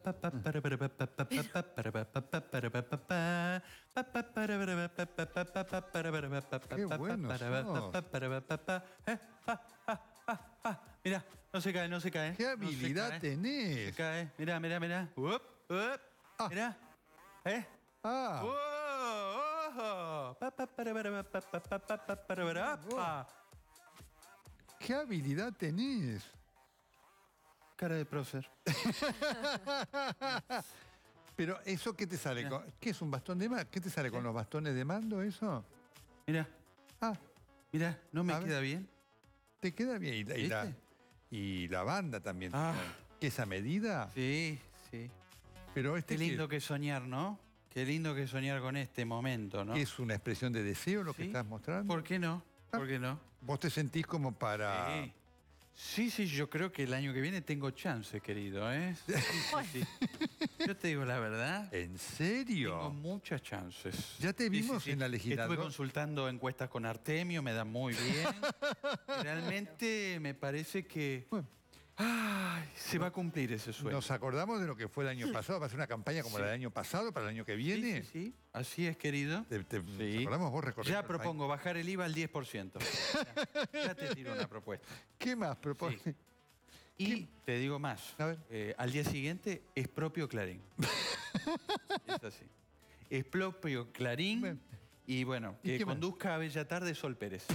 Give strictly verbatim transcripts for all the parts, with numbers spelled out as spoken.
Qué bueno Mirá, no se cae, no se cae. Qué habilidad no se cae, tenés. No se cae. Mirá, mirá, mirá. Up, up. Ah. Mirá. ¿Eh? Ah. Oh, oh. Qué habilidad tenés. Cara de prócer. Pero eso, ¿qué te sale? Con, ¿qué es un bastón de mando? ¿Qué te sale con los bastones de mando eso? Mirá. Ah. Mirá, ¿no me A queda ver. bien? Te queda bien. Y la, y la, y la banda también. Ah. ¿Qué esa medida? Sí, sí. Pero este Qué lindo que, que soñar, ¿no? Qué lindo que soñar con este momento, ¿no? ¿Es una expresión de deseo lo que ¿Sí? estás mostrando? ¿Por qué no? Ah. ¿Por qué no? ¿Vos te sentís como para...? Sí. Sí, sí, yo creo que el año que viene tengo chance, querido, ¿eh? Sí, sí, sí. Yo te digo la verdad. ¿En serio? Tengo muchas chances. Ya te vimos en la legislatura. Estuve consultando encuestas con Artemio, me da muy bien. Realmente me parece que... Bueno. Ay, se va a cumplir ese sueño. Nos acordamos de lo que fue el año pasado. Va a ser una campaña como Sí. la del año pasado para el año que viene. Sí, sí, sí. Así es, querido. Te, te, Sí. ¿Nos acordamos vos recorriendo Ya el propongo bajar el I V A al diez por ciento. Ya, ya te tiro una propuesta. país? ¿Qué más propones? Sí. Y te digo más. A ver. Eh, al día siguiente es propio Clarín. Es así. Es propio Clarín. Bueno. Y bueno, ¿Y que qué más? conduzca a Bella Tarde Sol Pérez.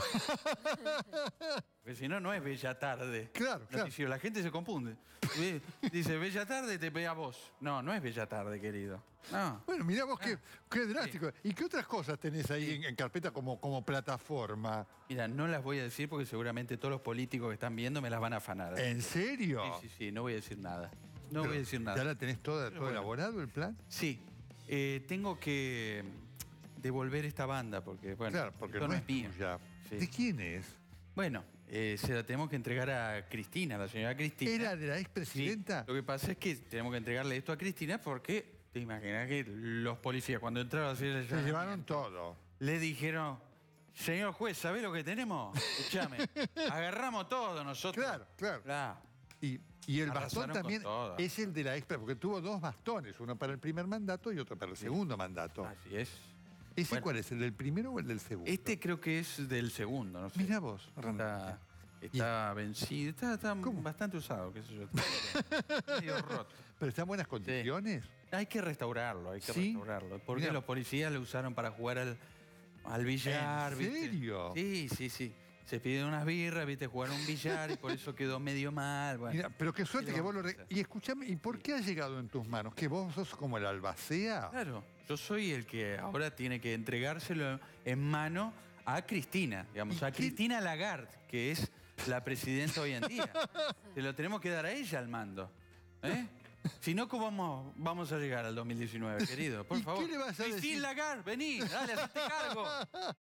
Porque si no, no es Bella Tarde. Claro, claro. Noticiero. La gente se confunde. Dice, Bella Tarde te pega a vos. No, no es Bella Tarde, querido. No. Bueno, mirá vos qué, Ah. qué drástico. ¿Y qué otras cosas tenés ahí en, en carpeta como, como plataforma? Mira, no las voy a decir porque seguramente todos los políticos que están viendo me las van a afanar. ¿En serio? Sí, sí, sí, no voy a decir nada. No Pero, voy a decir nada. ¿Ya la tenés toda, Pero todo bueno. elaborado el plan? Sí, eh, tengo que devolver esta banda porque, bueno, Claro, porque esto no es mío. tuya. Sí. ¿De quién es? Bueno, eh, se la tenemos que entregar a Cristina, la señora Cristina. ¿Era de la Sí, expresidenta? lo que pasa es que tenemos que entregarle esto a Cristina porque te imaginas que los policías cuando entraron a hacer el Se llevaron todo. le dijeron, señor juez, ¿sabe lo que tenemos? Escúchame, agarramos todo nosotros. Claro, claro. Claro. Y, y el Arrasaron bastón también con todo. es el de la expa, porque tuvo dos bastones, uno para el primer mandato y otro para el segundo mandato. Así es. ¿Ese Bueno. cuál es? ¿El del primero o el del segundo? Este creo que es del segundo, no sé. Mirá vos, Está, realmente. está vencido, está, está ¿Cómo? bastante usado, qué sé yo. Está medio roto. ¿Pero está en buenas condiciones? Hay que restaurarlo, hay que ¿Sí? restaurarlo. Porque Mirá. los policías lo usaron para jugar al, al billar. ¿En ¿viste? serio? Sí, sí, sí. Se piden unas birras, viste, jugaron un billar y por eso quedó medio mal. Bueno. Mira, pero qué suerte ¿Qué que le vos lo... vamos a re- hacer? Y escúchame, ¿y por qué ha llegado en tus manos? ¿Que vos sos como el albacea? Claro, yo soy el que ahora tiene que entregárselo en mano a Cristina, digamos, ¿Y a qué? Cristina Lagarde, que es la presidenta hoy en día. Se lo tenemos que dar a ella al mando. ¿Eh? Si no, ¿cómo vamos, vamos a llegar al dos mil diecinueve, querido? Por ¿Y favor. qué le vas a Christine decir? Lagarde, vení, dale, hacete cargo.